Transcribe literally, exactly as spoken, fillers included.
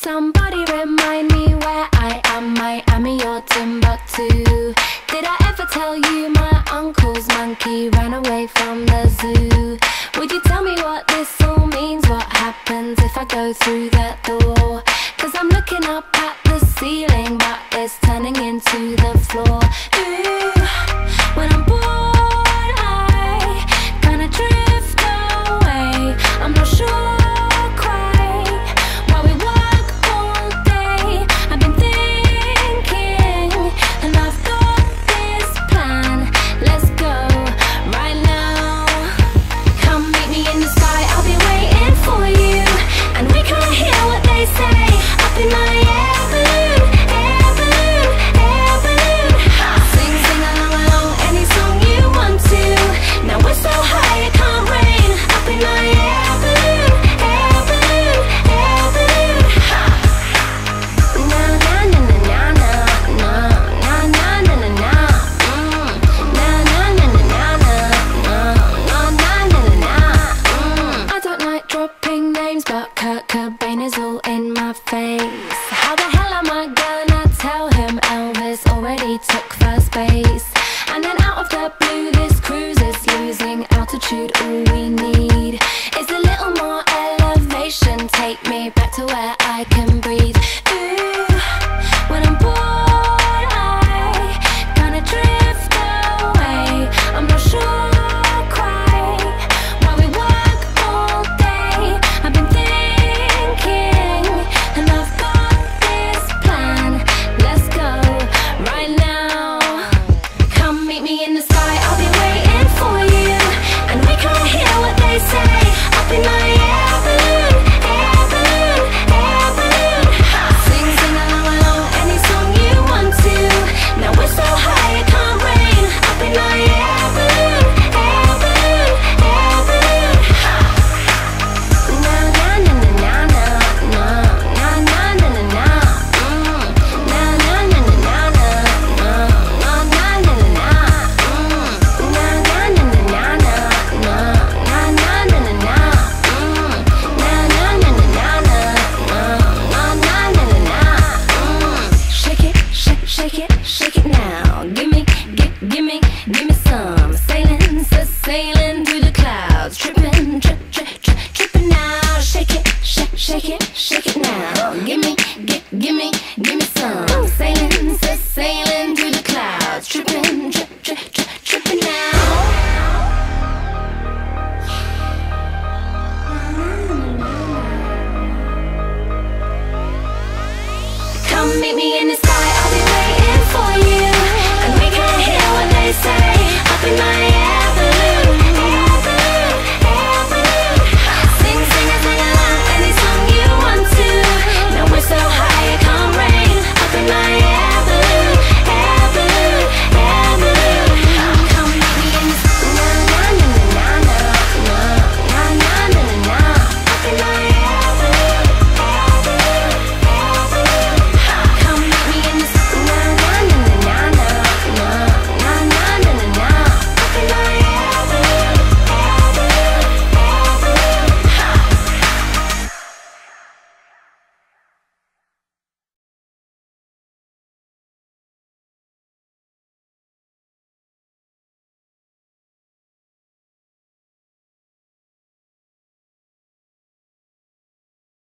Somebody remind me where I am, Miami or Timbuktu. Did I ever tell you my uncle's monkey ran away from the zoo? Would you tell me what this all means? What happens if I go through that door? Cause I'm looking up at the ceiling, but it's turning into the floor. Ooh, when I'm bored I kinda drift away. I'm not sure is all in my face. How the hell am I gonna tell him Elvis already took first base? And then out of the blue this cruise is losing altitude. All we need is a little more elevation. Take me back to where I can breathe. Ooh, when I'm bored I kinda drift away. I'm not sure sailing through the clouds, tripping, trip, trip, trip, tripping now. Shake it, shake, shake it, shake it now. Gimme, gi, gimme, gimme some. Sailing, sailing through the clouds, tripping.